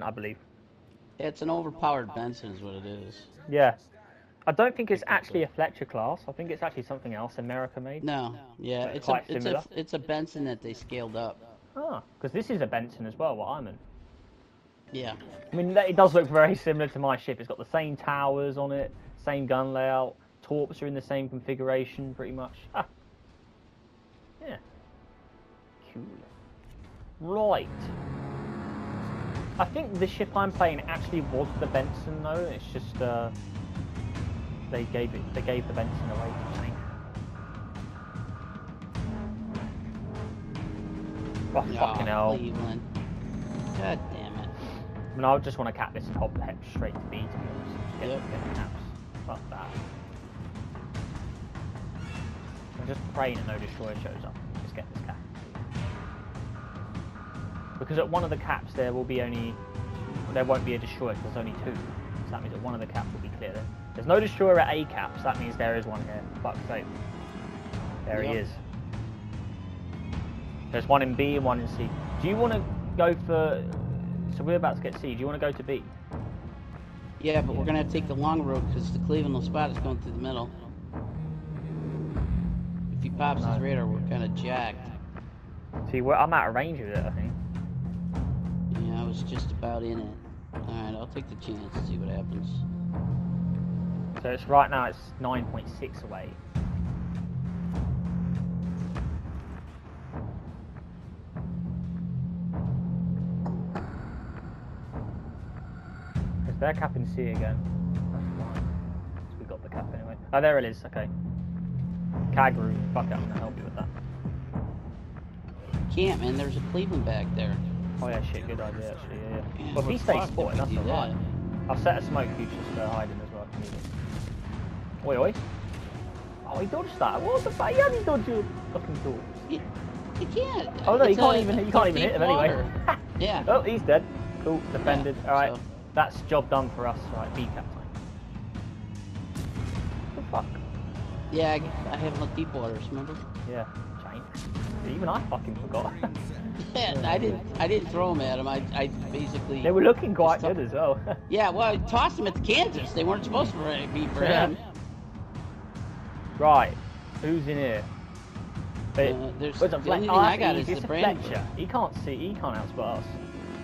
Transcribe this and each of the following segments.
I believe. It's an overpowered Benson is what it is. Yeah. I don't think it's actually a Fletcher class. I think it's actually something else America made. No, yeah, But it's quite similar. a Benson that they scaled up. Ah, because this is a Benson as well, what I'm in. Yeah. I mean, it does look very similar to my ship. It's got the same towers on it, same gun layout. Torps are in the same configuration, pretty much. Ah. Yeah. Cool. Right. I think the ship I'm playing actually was the Benson, though. It's just they gave the Benson away to tank. Oh, fucking hell. Cleveland. God damn it. I mean, I just want to cap this and head straight to B, to be honest. Just get the caps. Fuck that. I'm just praying that no destroyer shows up. Just get this cap. Because at one of the caps there won't be a destroyer because there's only 2. So that means that one of the caps will be clear then. There's no destroyer at A cap, so that means there is one here. Fuck's sake. There he is. There's one in B and one in C. Do you want to go for... So we're about to get C. Do you want to go to B? Yeah, but we're going to have to take the long road because the Cleveland spot is going through the middle. If he pops his radar, we're kind of jacked. See, I'm out of range with it, I think. Yeah, I was just about in it. Alright, I'll take the chance and see what happens. So it's right now it's 9.6 away. Is there a cap in C again? That's fine. So we got the cap anyway. Oh, there it is. Okay. Kagru, fuck it, I'm gonna help you with that. Can't, man. There's a Cleveland back there. Oh yeah, shit. Good idea, actually. Yeah. Yeah, Well, if he stays spotted, that's alright. that. I'll set a smoke for you just hiding as well. Oi, oi. Oh, he dodged that. What the fuck? He only dodged your fucking door. You can't. Oh no, you can't even hit him anyway. Yeah. Oh, he's dead. Cool, defended. Yeah, Alright, so. that's job done for us. Right, B cap time. What the fuck? Yeah, I have no deep waters, remember? Yeah, giant. Even I fucking forgot. Yeah, I didn't throw them at him. I basically. They were looking quite good as well. Yeah, well, I tossed them at the Kansas. They weren't supposed to be for him. Right, who's in here? There's What's the a only thing I got is the Brandenburg. Fletcher. He can't outspot us.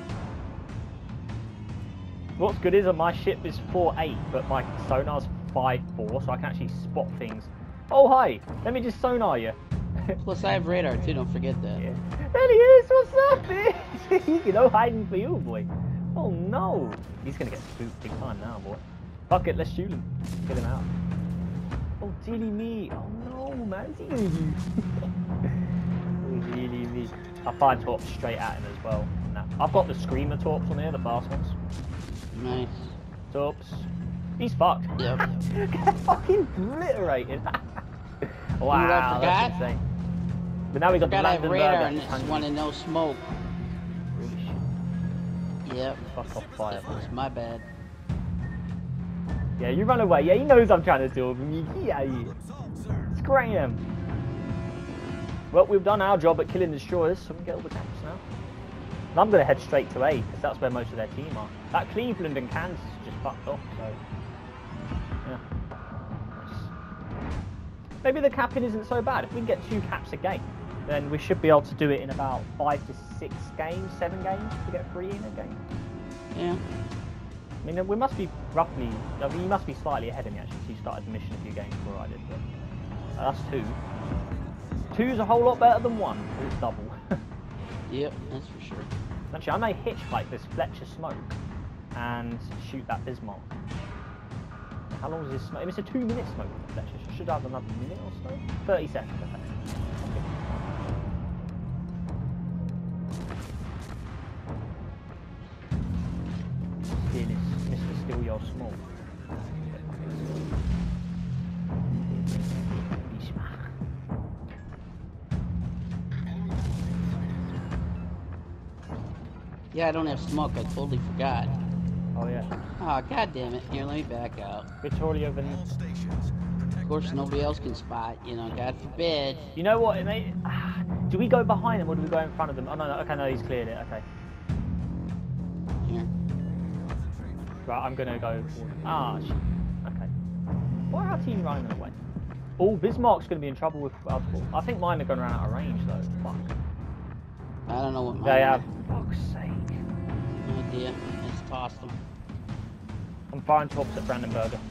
What's good is that my ship is 4.8, but my sonar's 5.4, so I can actually spot things. Oh hi, let me just sonar you. Plus, I have radar too. Don't forget that. Yeah. There he is. What's up, bitch? You know, hiding for you, boy. Oh no, he's gonna get spooked big time now, boy. Fuck it, let's shoot him. Get him out. Oh, dilly me. Oh no, man. What's he gonna do? Oh, dilly me. I fired torps straight at him as well. Nah. I've got the screamer torps on here, the fast ones. Nice. Torps. He's fucked. Yep. Get fucking obliterated. Wow, that's insane. But now we got the have radar Brandenburg and it's one in no smoke. Holy shit. Yep. Fuck off fire. That's my bad. Yeah, you run away. Yeah, he knows I'm trying to deal with him. Yeah, you. Scram. Well, we've done our job at killing destroyers, so we can get all the camps now. And I'm going to head straight to A, because that's where most of their team are. That Cleveland and Kansas is just fucked off, so... Yeah. Maybe the capping isn't so bad. If we can get 2 caps a game, then we should be able to do it in about 5 to 6 games, 7 games, to get 3 in a game. Yeah. I mean, we must be roughly... I mean, you must be slightly ahead of me, actually, so you started the mission a few games before I did, but... that's 2. 2's a whole lot better than 1, it's double. Yep, that's for sure. Actually, I may hitchhike this Fletcher smoke and shoot that Bismarck. How long is this smoke? It's a 2-minute smoke with the Fletcher. So I should have another minute or so. 30 seconds, okay. Mr. Steal Your Smoke. Yeah, I don't have smoke. I totally forgot. Oh yeah. Oh, god damn it. Here, let me back out. Vittorio Veneto. Of course, nobody else can spot, you know, God forbid. You know what, mate? Do we go behind them or do we go in front of them? Oh no, no, okay, no, he's cleared it, okay. Here. Right, I'm gonna go. Ah, shit. Okay. Why are our team running away? Oh, Bismarck's gonna be in trouble with Alpha. I think mine are gonna run out of range though. Fuck. I don't know what mine They are. have. Fuck's sake. No idea. I just tossed them. I'm firing tops at Brandenburger.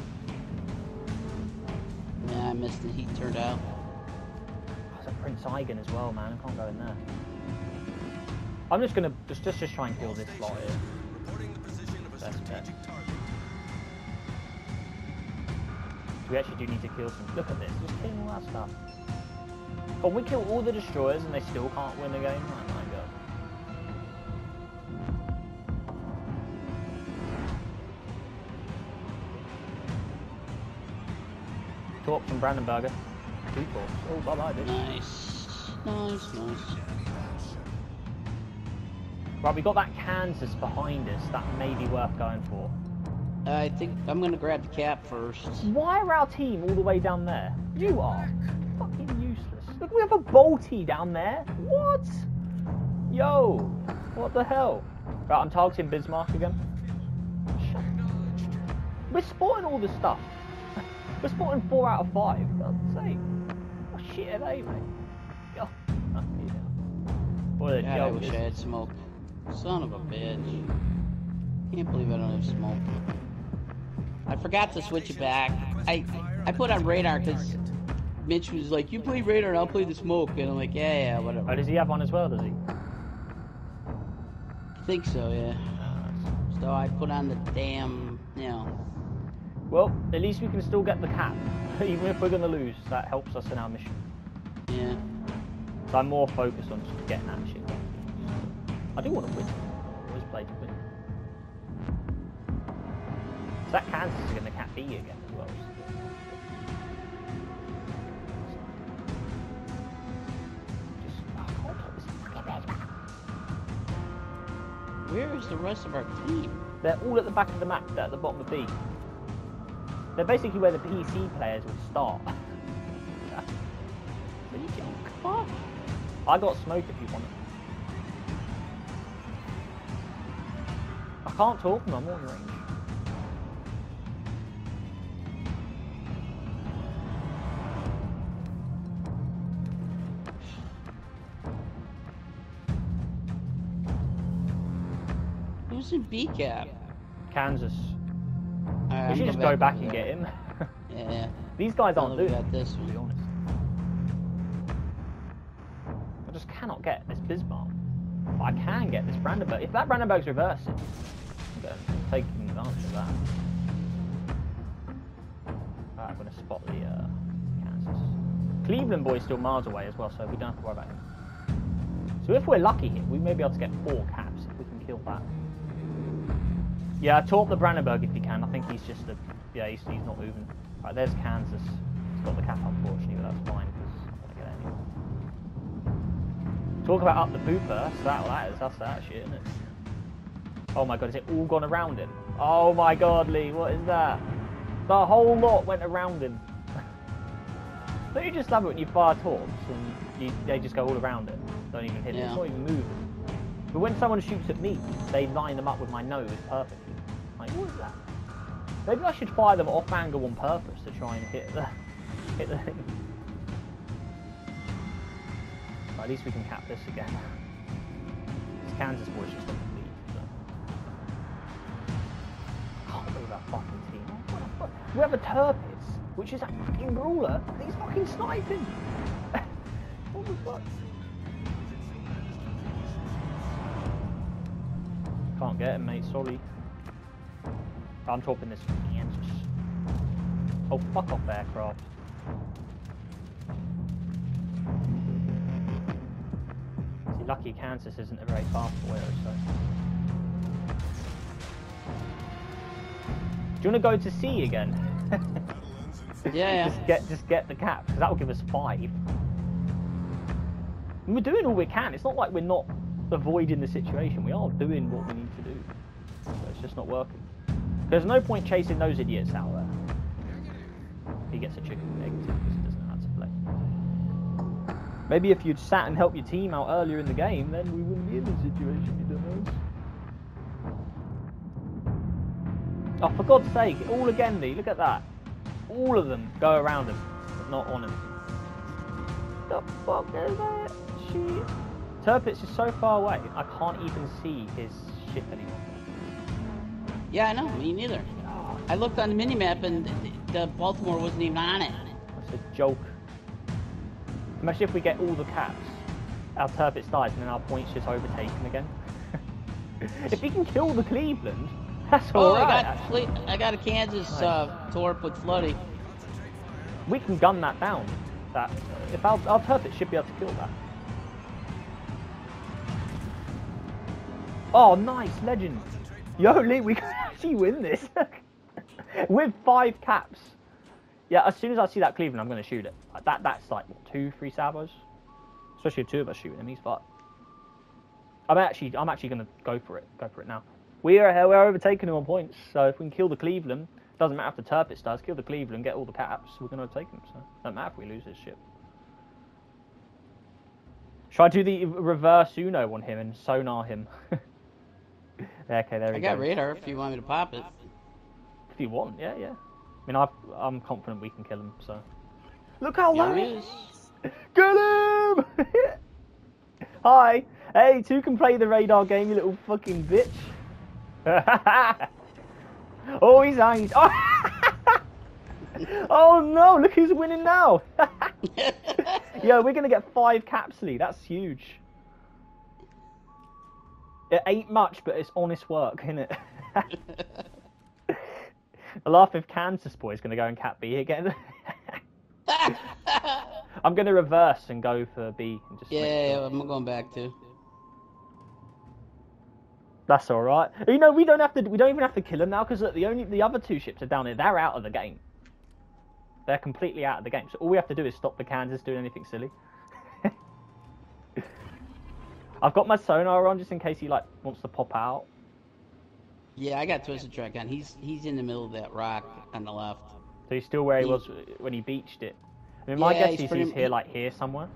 Yeah, I missed it. He turned out. There's a Prince Eugen as well, man. I can't go in there. I'm just gonna just try and kill this lot here. Best bet. We actually do need to kill some. Look at this. Just killing all that stuff. But we kill all the destroyers and they still can't win the game. Oh my god. Torps and Brandenburger. 2 torps. Oh, bye bye, bitch. Nice. Nice, nice. Right, we got that Kansas behind us. That may be worth going for. I think I'm gonna grab the cap first. Why are our team all the way down there? You are fucking useless. Look, we have a Bolty down there. What? Yo, what the hell? Right, I'm targeting Bismarck again. Shut up. We're spotting all this stuff. We're spotting 4 out of 5. God's sake. What shit are they, mate? God, fucking hell. What a God, I joke. wish I had smoke. Son of a bitch. Can't believe I don't have smoke. I forgot to switch it back. I put on radar because Mitch was like, you play radar and I'll play the smoke. And I'm like, yeah, whatever. Oh, does he have one as well, does he? I think so, yeah. So I put on the damn, you know. Well, at least we can still get the cap. Even if we're going to lose, that helps us in our mission. Yeah. So I'm more focused on just getting that shit done. I do want to win. I always play to win. So that Kansas is going to cap B again as well. Just, oh, I can't put this fucking edge back. Where is the rest of our team? They're all at the back of the map, they're at the bottom of B. They're basically where the PC players would start. So you can, come on. I got smoke if you want it. I can't talk them, I'm on range. Who's in B cap? Kansas. Alright, We I'm should just going go back to and that. get him. Yeah. These guys aren't Now doing we it, got this to be one. honest. I just cannot get this Bismarck. But I can get this Brandenburg. If that Brandenburg's reversing, I'm going to take advantage of that. Alright, I'm going to spot the Kansas. Cleveland boy's still miles away as well, so we don't have to worry about him. So if we're lucky here, we may be able to get 4 caps if we can kill that. Yeah, talk the Brandenburg if you can. I think he's just a... Yeah, he's not moving. Right, there's Kansas. He's got the cap, unfortunately, but that's fine, because I'm going to get anyway. Talk about up the pooper. That's that shit, isn't it? Oh my god, is it all gone around him? Oh my god, Lee, what is that? The whole lot went around him. Don't you just love it when you fire torps and they just go all around it? Don't even hit it. Yeah. It's not even moving. But when someone shoots at me, they line them up with my nose perfectly. Like, what is that? Maybe I should fire them off angle on purpose to try and hit the thing. Right, at least we can cap this again. This Kansas boy's just on the lead. So. I can't believe that fucking team. What the fuck? We have a Turpitz, which is a fucking brawler, and he's fucking sniping. What the fuck? Can't get him, mate, sorry. I'm talking this Kansas. Oh, fuck off, aircraft. See, lucky Kansas isn't a very fast boy, so. Do you want to go to C again? Yeah. Just get the cap, because that will give us 5. And we're doing all we can. It's not like we're not avoiding the situation. We are doing what we need to do. So it's just not working. There's no point chasing those idiots out there. He gets a chicken negative because he doesn't know how to play. Maybe if you'd sat and helped your team out earlier in the game, then we wouldn't be in this situation, you dumbass. Oh, for God's sake, all again, Lee. Look at that. All of them go around him, but not on him. The fuck is that? Shit. Tirpitz is so far away, I can't even see his ship anymore. Yeah, I know. Me neither. I looked on the minimap and the Baltimore wasn't even on it. That's a joke. Imagine if we get all the caps, our Tirpitz dies, and then our points just overtaken again. If he can kill the Cleveland, that's alright. I got a Kansas Torp with Floaty. We can gun that down. That if our Tirpitz should be able to kill that. Oh, nice, legend. Yo, Lee, we can actually win this. With 5 caps. Yeah, as soon as I see that Cleveland, I'm going to shoot it. That's like, what, 2-3 salvos? Especially if 2 of us shooting him, he's fucked. I'm actually going to go for it. Go for it now. We're overtaking him on points, so if we can kill the Cleveland, doesn't matter if the Tirpitz does, kill the Cleveland, get all the caps, we're going to overtake him, so doesn't matter if we lose this ship. Should I do the reverse Uno on him and sonar him? Okay, there we go. I got radar if you want me to pop it. If you want, yeah. I mean, I'm confident we can kill him, so. Look how low he is! Get him! Hi! Hey, 2 can play the radar game, you little fucking bitch. Oh, he's angry. Oh! Oh no, look who's winning now! Yo, we're gonna get 5 caps, Lee. That's huge. It ain't much, but it's honest work, isn't it? I laugh if Kansas boy is going to go and cap B again. I'm going to reverse and go for B. And just yeah, I'm going back too. That's all right. You know, we don't even have to kill them now because the other 2 ships are down there. They're out of the game. They're completely out of the game. So all we have to do is stop the Kansas doing anything silly. I've got my sonar on just in case he like wants to pop out. Yeah, I got Twisted Track on. He's in the middle of that rock on the left. So he's still where he was when he beached it. I mean, my guess is he's here, like here somewhere.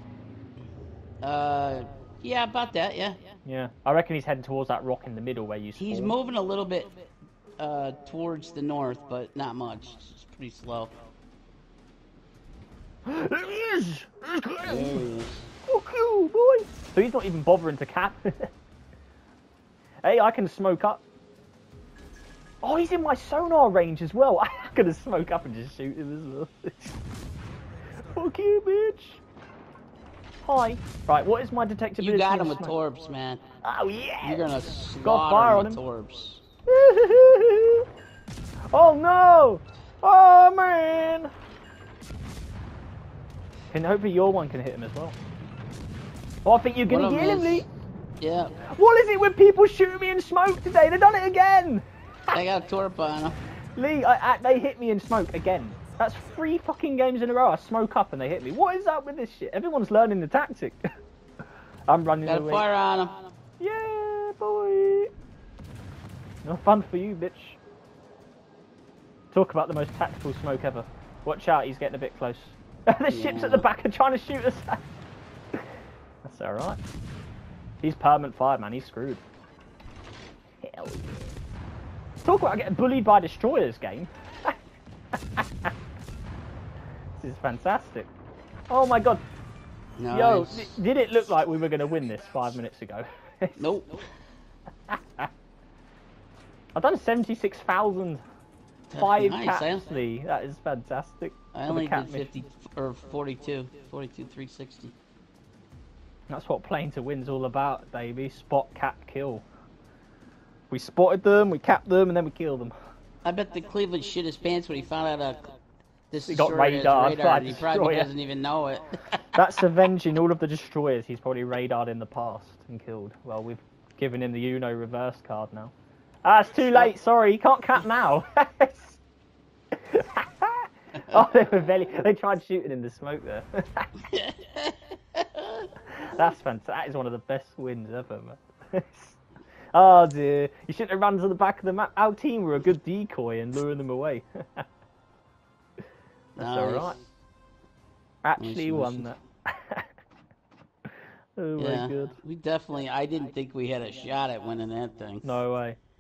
Yeah, about that. Yeah. Yeah, I reckon he's heading towards that rock in the middle where you spawned. He's moving a little bit towards the north, but not much. It's pretty slow. There he is! There he is. Fuck you, boy! So he's not even bothering to cap. Hey, I can smoke up. Oh, he's in my sonar range as well. I'm gonna smoke up and just shoot him as well. Fuck you, bitch! Hi. Right, what is my detectability? You got him with Torps, man. Oh, yeah! You're gonna got fire on with him. Torps. Oh, no! Oh, man! And hopefully your one can hit him as well. Oh, I think you're gonna get him, Lee. Yeah. What is it with people shooting me in smoke today? They've done it again! I got a Torp on him. Lee, they hit me in smoke again. That's 3 fucking games in a row. I smoke up and they hit me. What is up with this shit? Everyone's learning the tactic. I'm running away. Got a fire on him. Yeah, boy. No fun for you, bitch. Talk about the most tactical smoke ever. Watch out, he's getting a bit close. The ships at the back are trying to shoot us. That's alright. He's permanent fired, man. He's screwed. Hell yeah. Talk about getting bullied by destroyers, game. This is fantastic. Oh my god. Nice. Yo, did it look like we were going to win this 5 minutes ago? Nope. I've done 76,000. 5 nice, caps, Lee. That is fantastic. I only did 50 or 42, 360. That's what playing to win's all about, baby. Spot, cap, kill. We spotted them, we capped them, and then we killed them. I bet the Cleveland shit his pants when he found out this he got radar. He probably doesn't even know it. That's avenging all of the destroyers he's probably radared in the past and killed. Well, we've given him the Uno reverse card now. Ah, it's too late. Sorry, you can't cap now. Oh, they tried shooting in the smoke there. That's fantastic. That is one of the best wins ever, man. Oh dear, you shouldn't have run to the back of the map. Our team were a good decoy and luring them away. That's nice. alright. Actually nice, won nice. that. Oh my god. We definitely, I didn't think we had a shot at winning that thing. No way.